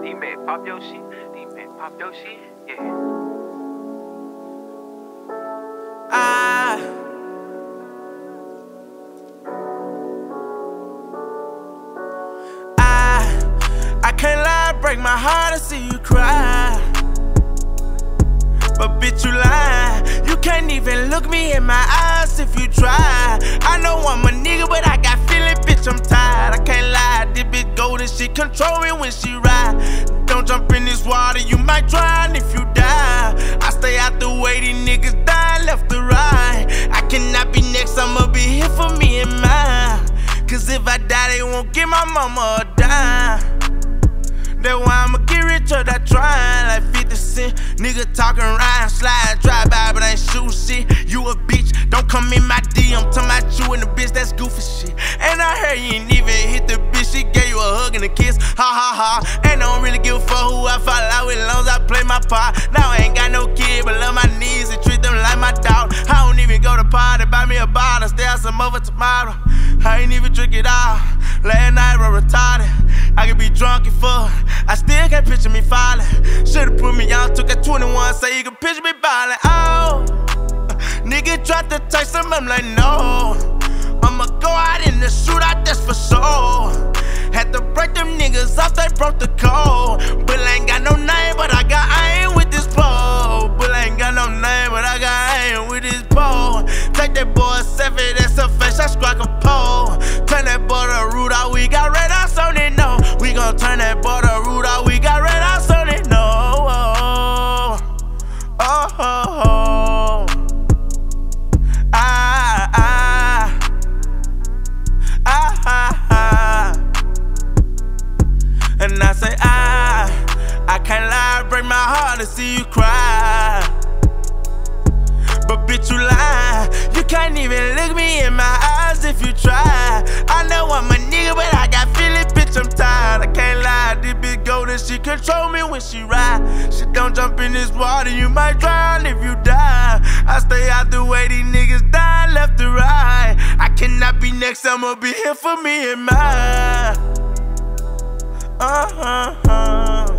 D-Man pop your shit. D-Man pop your shit. Yeah. I can't lie, break my heart to see you cry. But bitch, you lie. You can't even look me in my eyes if you try. I know I'm a nigga, but I got feeling, bitch, I'm tired. I can't lie, this bitch golden, she control me when she ride. Don't jump in this water, you might drown if you die. I stay out the way, these niggas die left to right. I cannot be next, I'ma be here for me and mine. Cause if I die, they won't give my mama a dime. That's why I'ma get rich or that trying like 50 Cent. Nigga talking rhyme, slide, drive by, but I ain't shoot shit. You a bitch, don't come in my DM. Talking about you and the bitch, that's goofy shit. And I heard you ain't even hit the bitch, she gave you a hug and a kiss. Ha ha ha, and I don't really give a fuck who I fall out with, as long as I play my part. Now I ain't got no kid, but love my knees and treat them like my dog. I don't even go to party, buy me a bottle, stay out some over tomorrow. I ain't even drink it all. Last night I was retarded. I could be drunk and fuck, I still can't picture me falling. Should've put me on, took at 21, say you can picture me ballin'. Oh, nigga tried to taste him, I'm like no. I'ma go out in the shootout, that's for sure. Had to break them niggas off, they broke the code. But I ain't got no name, but I got aim with this pole. But I ain't got no name, but I got aim with this pole. Take that boy a selfie, that's a face, I squawk a pole. Turn that boy to root out, we got red eyes on it, no. We gon' turn that boy to root out, we got red eyes on it, no. And I say I can't lie, break my heart to see you cry. But bitch, you lie. You can't even look me in my eyes if you try. I know I'm a nigga, but I got feelings, bitch, I'm tired. I can't lie, this bitch golden, she control me when she ride. She don't jump in this water, you might drown if you die. I stay out the way, these niggas die left to right. I cannot be next, I'ma be here for me and mine.